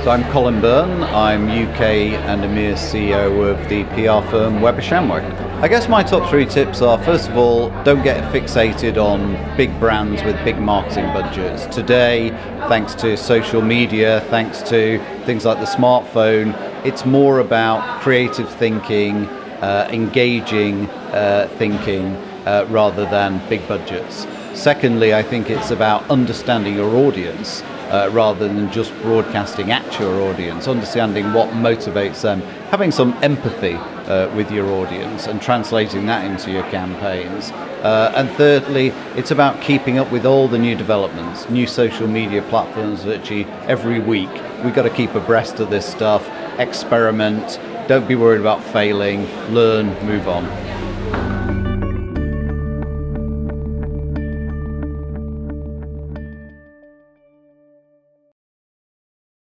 So I'm Colin Byrne. I'm UK and EMEA CEO of the PR firm Shandwick. I guess my top three tips are, first of all, don't get fixated on big brands with big marketing budgets. Today, thanks to social media, thanks to things like the smartphone, it's more about creative thinking, engaging thinking, rather than big budgets. Secondly, I think it's about understanding your audience rather than just broadcasting at your audience, understanding what motivates them, having some empathy with your audience and translating that into your campaigns. And thirdly, it's about keeping up with all the new developments, new social media platforms virtually every week. We've got to keep abreast of this stuff, experiment, don't be worried about failing, learn, move on.